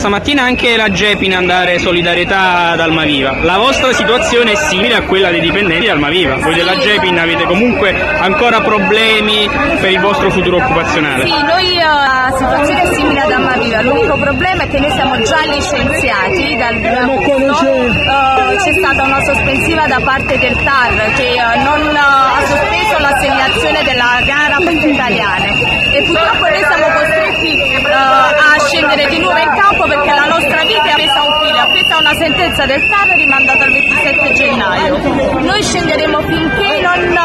Stamattina anche la Gepin a dare solidarietà ad Almaviva. La vostra situazione è simile a quella dei dipendenti di Almaviva. Voi della Gepin avete comunque ancora problemi per il vostro futuro occupazionale? Sì, noi la situazione è simile ad Almaviva. L'unico problema è che noi siamo già licenziati c'è stata una sospensiva da parte del TAR che non ha sospeso l'assegnazione della gara per gli italiani e purtroppo noi siamo costretti a scendere di nuovo in campo perché la nostra vita è appesa a un filo, appesa a una sentenza del TAR rimandata al 27 gennaio. Noi scenderemo finché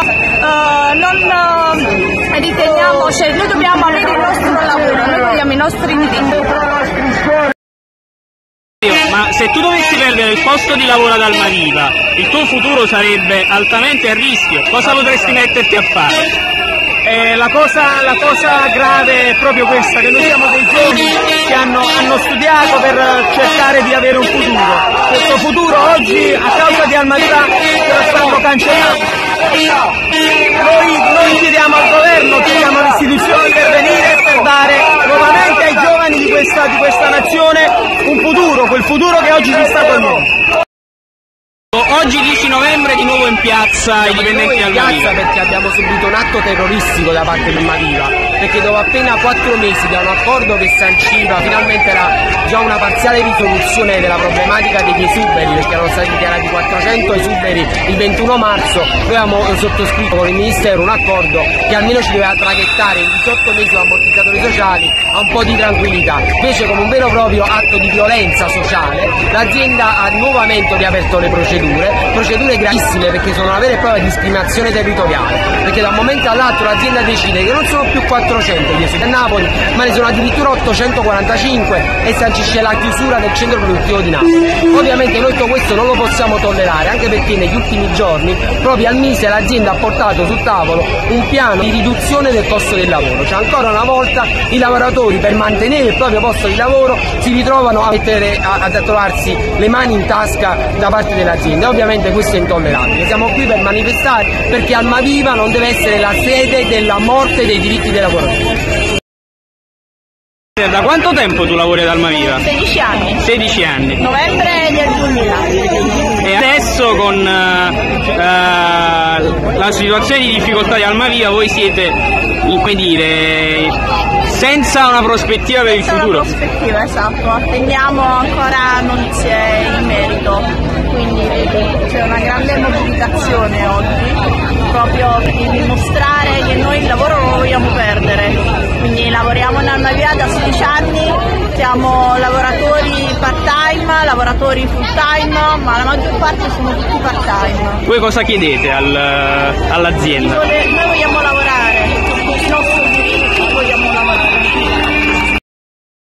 non riteniamo, cioè noi dobbiamo avere il nostro lavoro, noi vogliamo i nostri diritti. Ma se tu dovessi perdere il posto di lavoro ad Almaviva, il tuo futuro sarebbe altamente a rischio, cosa potresti metterti a fare? La cosa grave è proprio questa, che noi siamo dei giovani che hanno studiato per cercare di avere un futuro. Questo futuro oggi a causa di Almaviva ce lo stanno cancellando. Noi chiediamo al governo, chiediamo alle istituzioni per venire per dare nuovamente ai giovani di questa nazione un futuro, quel futuro che oggi si sta togliendo. Oggi 10 novembre di nuovo in piazza i dipendenti di Almaviva. Perché abbiamo subito un atto terroristico da parte di Almaviva, perché dopo appena 4 mesi da un accordo che sanciva finalmente già una parziale risoluzione della problematica degli esuberi, perché erano stati dichiarati 400 esuberi il 21 marzo, noi avevamo sottoscritto con il Ministero un accordo che almeno ci doveva traghettare in 18 mesi con ammortizzatori sociali a un po' di tranquillità. Invece, come un vero e proprio atto di violenza sociale, l'azienda ha nuovamente riaperto le procedure gravissime, perché sono una vera e propria discriminazione territoriale, perché da un momento all'altro l'azienda decide che non sono più 400 gli esuberi a Napoli, ma ne sono addirittura 845 e sancisce la chiusura del centro produttivo di Napoli. Ovviamente noi tutto questo non lo possiamo tollerare, anche perché negli ultimi giorni proprio al Mise l'azienda ha portato sul tavolo un piano di riduzione del costo del lavoro, cioè ancora una volta i lavoratori per mantenere il proprio posto di lavoro si ritrovano a trovarsi le mani in tasca da parte dell'azienda. Ovviamente questo è intollerabile. Siamo qui per manifestare perché Almaviva non deve essere la sede della morte dei diritti dei lavoratori. Da quanto tempo tu lavori ad Almaviva? 16 anni. 16 anni. Novembre del 2000. E adesso con la situazione di difficoltà di Almaviva voi siete, come dire, senza una prospettiva per il futuro? Senza una prospettiva, esatto. Attendiamo ancora notizie in merito. Quindi c'è una grande mobilitazione oggi, proprio per dimostrare che noi il lavoro non lo vogliamo perdere. Quindi lavoriamo in Almaviva da 16 anni, siamo lavoratori part-time, lavoratori full-time, ma la maggior parte sono tutti part-time. Voi cosa chiedete all'azienda? Noi